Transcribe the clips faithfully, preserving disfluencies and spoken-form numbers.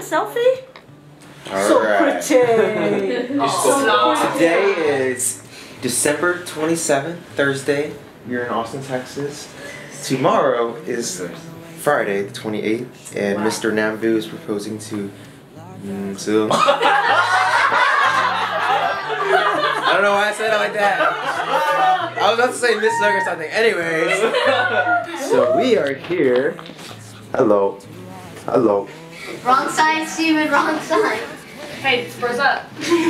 selfie? All so right. pretty. So today is December twenty-seventh, Thursday. You're in Austin, Texas. Tomorrow is Friday, the twenty-eighth, and wow. Mister Nambu is proposing to Mzu. I don't know why I said it like that. I was about to say Miss Nug or something. Anyways, so we are here. Hello. Hello. Wrong side, Steven, wrong side. Hey, spurs up.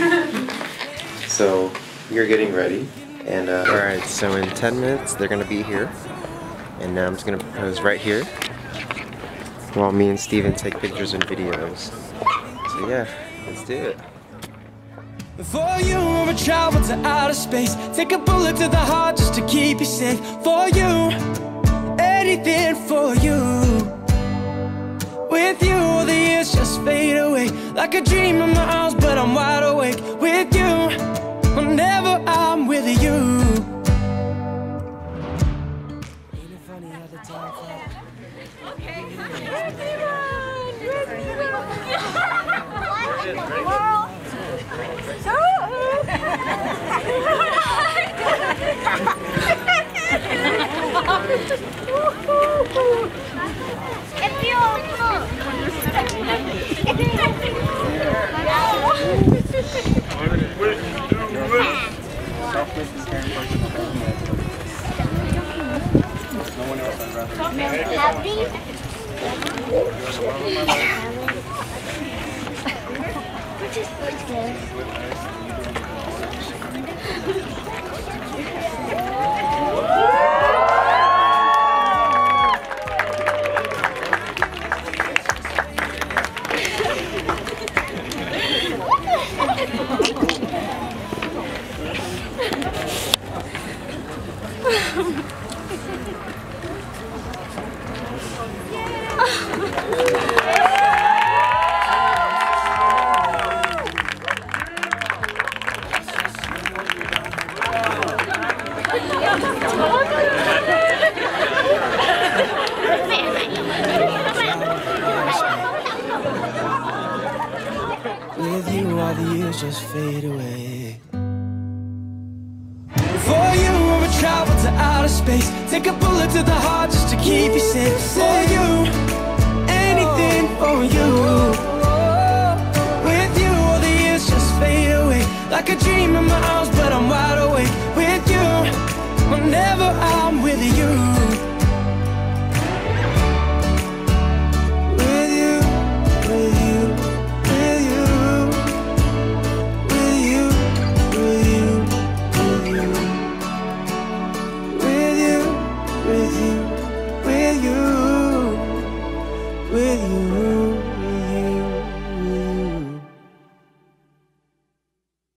So, you're getting ready. And, uh, alright, so in ten minutes, they're gonna be here. And now I'm just gonna propose right here, while me and Steven take pictures and videos. So yeah, let's do it. For you, I would travel to outer space, take a bullet to the heart just to keep you safe. For you, anything for you. With you, all the years just fade away, like a dream in my arms, but I'm wide awake. With you, whenever I'm with you. With you, all the years just fade away. For you, I would travel to outer space, take a bullet to the heart just to keep you safe. For you, anything for you. With you, all the years just fade away, like a dream in my arms, but I'm wide awake. With you, whenever I'm with you. With you, with you, with you.